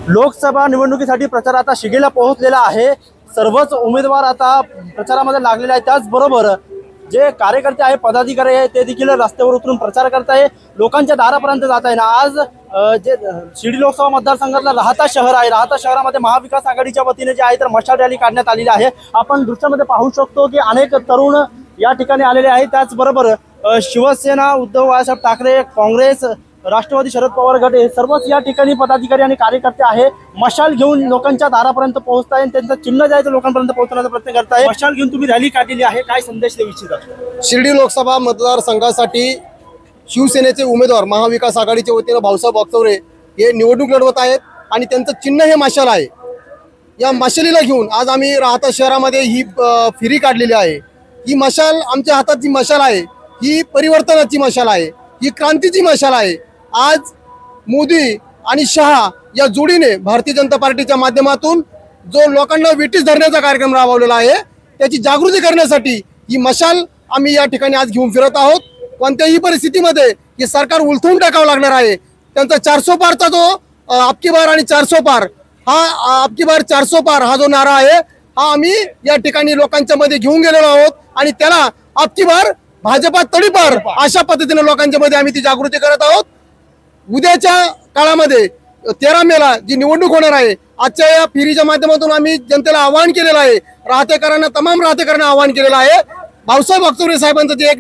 लोकसभा निवडणुकीसाठी प्रचार आता शिगेला पोहोचलेला आहे। सर्वच उमेदवार आता प्रचारामध्ये लागलेले आहेत। त्याचबरोबर जे कार्यकर्ते आहे, पदाधिकारी आहे, ते देखील रस्त्यावर उतरून प्रचार करत आहे, लोकांच्या दारापर्यंत जात आहे ना। आज जे शिर्डी लोकसभा मतदारसंघातला राहता शहर आहे, राहता शहरामध्ये महाविकास आघाडीच्या वतीने जे आहे तर मशाल रॅली काढण्यात आलेली आहे। आपण दृश्यामध्ये पाहू शकतो की अनेक तरुण या ठिकाणी आलेले आहेत। त्याचबरोबर शिवसेना, उद्धव बाळासाहेब ठाकरे, काँग्रेस, राष्ट्रवादी, शरद पवार गट हे सर्वच या ठिकाणी पदाधिकारी आणि कार्यकर्ते आहे। मशाल घेऊन लोकांच्या दारापर्यंत पोहोचत आहे, त्यांचं चिन्ह जे आहे ते लोकांपर्यंत पोहोचवण्याचा प्रयत्न करत आहे। मशाल घेऊन तुम्ही रॅली काढलेली आहे, काय संदेश देऊ इच्छिता? शिर्डी लोकसभा मतदारसंघासाठी शिवसेनेचे उमेदवार महाविकास आघाडीच्या वतीने भाऊसाहेब वागचौरे हे निवडणूक लढवत आहेत आणि त्यांचं चिन्ह हे मशाल आहे। या मशालीला घेऊन आज आम्ही राहता शहरामध्ये ही फेरी काढलेली आहे। ही मशाल, आमच्या हातात जी मशाल आहे ही परिवर्तनाची मशाल आहे, ही क्रांतीची मशाल आहे। आज मोदी आणि शहा या जोडीने भारतीय जनता पार्टीच्या माध्यमातून जो लोकांना वेठीस धरण्याचा कार्यक्रम राबवलेला आहे, त्याची जागृती करण्यासाठी ही मशाल आम्ही या ठिकाणी आज घेऊन फिरत आहोत। कोणत्याही परिस्थितीमध्ये हे सरकार उलथून टाकावं लागणार आहे। त्यांचा 400 पारचा जो अबकी बार आणि 400 पार हा अबकी बार 400 पार हा जो नारा आहे हा आम्ही या ठिकाणी लोकांच्या मध्ये घेऊन गेलेलो आहोत आणि त्याला अबकी बार भाजपा तडीपार अशा पद्धतीने लोकांच्या मध्ये आम्ही ती जागृती करत आहोत। उद्याच्या काळामध्ये 13 मेला जी निवडणूक होणार आहे, आजच्या या फेरीच्या माध्यमातून आम्ही जनतेला आवाहन केलेलं आहे, राहतेकरांना, तमाम राहतेकरांना आवाहन केलेलं आहे। भाऊसाहेब वागचौरे साहेबांचं जे 1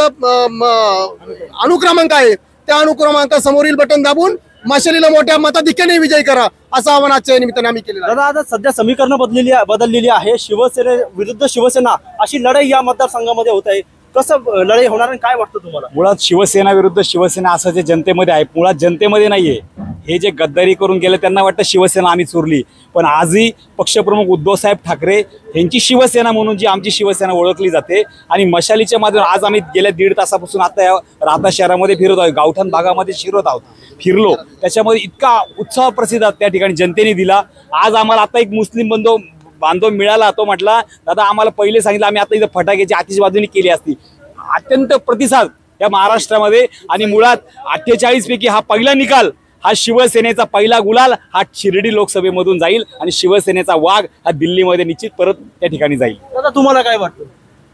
नंबरचं अनुक्रमांक आहे त्या अनुक्रमांका समोरील बटन दाबून मशालीला मोठ्या मताधिक्याने विजयी करा असं आवाहन आजच्या निमित्ताने आम्ही केलेलं आहे। दादा, आता सध्या समीकरण बदललेली आहे, शिवसेने विरुद्ध शिवसेना अशी लढाई या मतदारसंघामध्ये होत आहे। कसं लढाई होणार आणि काय वाटतं तुम्हाला? मुळात शिवसेना विरुद्ध शिवसेना असं जे जनतेमध्ये आहे, मुळात जनतेमध्ये नाहीये। हे जे गद्दारी करून गेले त्यांना वाटतं शिवसेना आम्ही चोरली, पण आजही पक्षप्रमुख उद्धवसाहेब ठाकरे यांची शिवसेना म्हणून जी आमची शिवसेना ओळखली जाते आणि मशालीच्या माध्यमातून आज आम्ही गेल्या 1.5 तासापासून आता या राहता शहरामध्ये फिरत आहोत, गावठाण भागामध्ये फिरलो। त्याच्यामध्ये इतका उत्साह प्रसिद्ध त्या ठिकाणी जनतेने दिला। आज आम्हाला आता एक मुस्लिम बांधव मिळाला, तो म्हटला, दादा आम्हाला पहिले सांगितलं आम्ही आता इथं फटाक्याची आतिषबाजी केली असती। अत्यंत प्रतिसाद या महाराष्ट्रामध्ये आणि मुळात 48 पैकी हा पहिला निकाल, हा शिवसेनेचा पहिला गुलाल हा शिर्डी लोकसभेमधून जाईल आणि शिवसेनेचा वाघ हा दिल्लीमध्ये निश्चित परत त्या ठिकाणी जाईल। दादा, तुम्हाला काय वाटतं?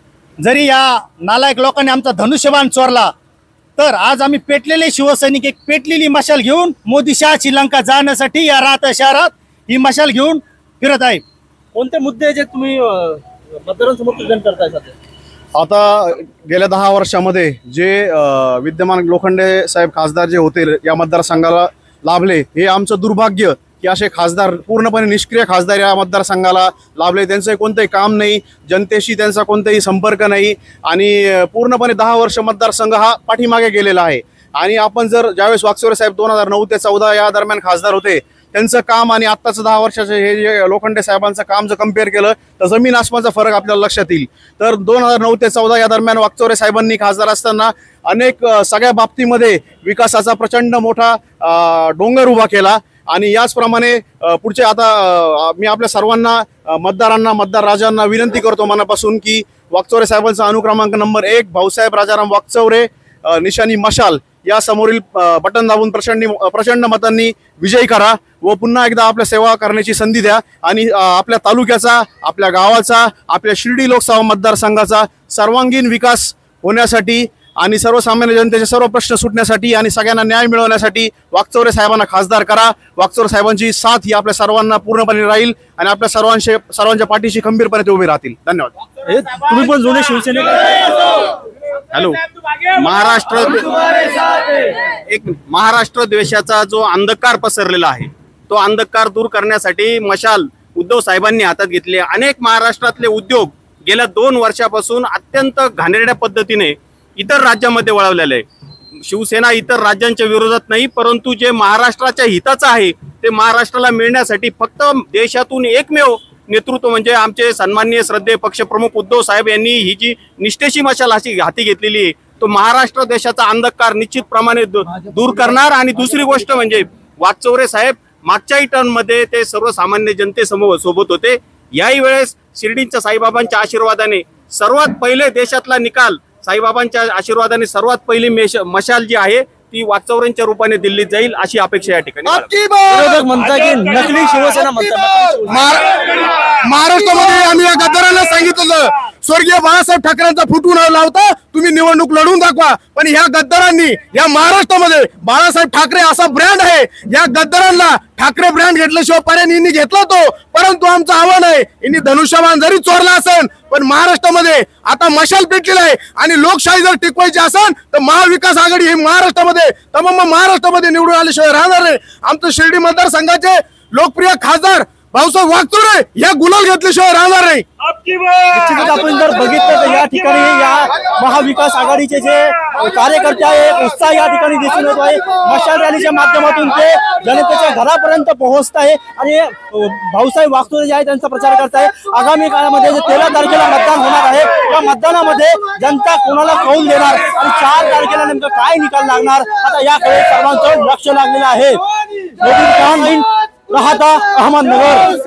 जरी या नालायक लोकांनी आमचा धनुष्यबाण चोरला तर आज आम्ही पेटलेले शिवसैनिक एक पेटलेली मशाल घेऊन मोदी शहाची लंका जाण्यासाठी या राहता शहरात ही मशाल घेऊन फिरत आहे। कोणते मुद्दे जे तुम्ही मतदारांसमोर प्रेझेंट करताय सध्या? आता गेल्या 10 वर्षामध्ये जे विद्यमान लोखंडे साहेब खासदार जे होते या मतदारसंघाला लाभले, हे आमचं दुर्भाग्य की असे खासदार पूर्णपणे निष्क्रिय खासदार या मतदारसंघाला लाभले। त्यांचं कोणतंही काम नाही, जनतेशी त्यांचा कोणताही संपर्क नाही आणि पूर्णपणे 10 वर्ष मतदारसंघ हा पाठीमागे गेलेला आहे। आणि आपण जर ज्यावेळेस वागचौरे साहेब 2009 ते 14 या दरम्यान खासदार होते, त्यांचं काम आणि आत्ताचं 10 वर्षाचं हे जे लोखंडे साहेबांचं काम जर कम्पेअर केलं तर जमीन आसमानचा फरक आपल्याला लक्षात येईल। तर 2009 ते 14 या दरम्यान वागचौरे साहेबांनी खासदार असताना अनेक सगळ्या बाबतीमध्ये विकासाचा प्रचंड मोठा डोंगर उभा केला आणि याचप्रमाणे पुढचे आता मी आपल्या सर्वांना मतदार राजांना विनंती करतो मनापासून की वागचौरे साहेबांचा अनुक्रमांक नंबर 1 भाऊसाहेब राजाराम वागचौरे, निशाणी मशाल, या समोरील बटन दाबून प्रचंड मतांनी विजयी करा व पुन्हा एकदा आपल्या सेवा करण्याची संधी द्या आणि आपल्या तालुक्याचा, आपल्या गावाचा, आपल्या शिर्डी लोकसभा मतदारसंघाचा सर्वांगीण विकास होण्यासाठी आणि सर्वसामान्य जनतेचे सर्व प्रश्न सुटण्यासाठी आणि सगळ्यांना न्याय मिळवण्यासाठी वागचौरे साहेबांना खासदार करा। वागचौरे साहेबांची साथ ही आपल्या सर्वांना पूर्णपणे राहील आणि आपल्या सर्वांच्या पाठीशी खंबीरपणे ते उभे राहतील। धन्यवाद। तुम्ही पण जुने शिवसैनिक? हॅलो, महाराष्ट्र द्वेषाचा जो अंधकार पसरलेला आहे तो अंधकार दूर करण्यासाठी मशाल उद्धव साहेबांनी हातात घेतली। अनेक महाराष्ट्रातले उद्योग गेल्या 2 वर्षापासून अत्यंत घाणेरड्या पद्धतीने इतर राज्यामध्ये वळवलेले आहे। शिवसेना इतर राज्यांच्या विरोधात नाही, परंतु जे महाराष्ट्राच्या हिताचं आहे ते महाराष्ट्राला मिळण्यासाठी फक्त देशातून एकमेव नेतृत्व म्हणजे आमचे सन्माननीय श्रद्धेय पक्षप्रमुख उद्धव साहेब यांनी ही जी निष्ठेची मशाल हाती घेतलेली आहे तो महाराष्ट्र देशाचा अंधकार निश्चितप्रमाणे दूर करणार। आणि दुसरी गोष्ट म्हणजे वागचौरे साहेब मागच्याही टर्ममध्ये ते सर्वसामान्य जनतेसोबत होते। याही वेळेस शिर्डीच्या साईबाबांच्या आशीर्वादाने सर्वात पहिले देशातला निकाल साईबाबांच्या आशीर्वादाने सर्वात पहिली मशाल जी आहे ती वाकचौऱ्यांच्या रूपाने दिल्लीत जाईल अशी अपेक्षा या ठिकाणी बाळगतो. आपकी बात. विरोधक म्हणतात की नकली शिवसेना म्हणतात. महाराष्ट्रामध्ये आम्ही या गद्दारांना सांगितलं स्वर्गीय बाळासाहेब ठाकरेंचा फुटून लावता तुम्ही निवडणूक लढवून दाखवा, पण ह्या गद्दारांनी या महाराष्ट्रामध्ये बाळासाहेब ठाकरे असा ब्रँड आहे, या गद्दारांना ठाकरे ब्रँड घेतल्याशिवाय पर्याय यांनी घेतला तो, परंतु आमचं आव्हान आहे यांनी धनुष्यबाण जरी चोरला असेल पण महाराष्ट्रामध्ये आता मशाल पेटलेला आहे आणि लोकशाही जर टिकवायची असेल तर महाविकास आघाडी ही महाराष्ट्रामध्ये तमाम महाराष्ट्रामध्ये निवडून आल्याशिवाय राहणार नाही. आमचं शिर्डी मतदारसंघाचे लोकप्रिय खासदार भाऊसाहेब वागचौरे या गुलाल घेतल्याशिवाय राहणार नाही. निश्चितच आपण जर बघितलं तर या ठिकाणी या महाविकास आघाडीचे जे कार्यकर्ते आहे उत्साह या ठिकाणी दिसून येतो आहे. मशाल रॅलीच्या माध्यमातून ते जनतेच्या घरापर्यंत पोहोचत आहे आणि भाऊसाहेब वागचौरे जे आहे त्यांचा प्रचार करत आहे. आगामी काळामध्ये जे 13 तारखेला मतदान होणार आहे या मतदानामध्ये जनता कोणाला कौल देणार आणि 4 तारखेला नेमकं काय निकाल लागणार आता याकडे सर्वांचं लक्ष लागलेलं आहे. राहता अहमदनगर.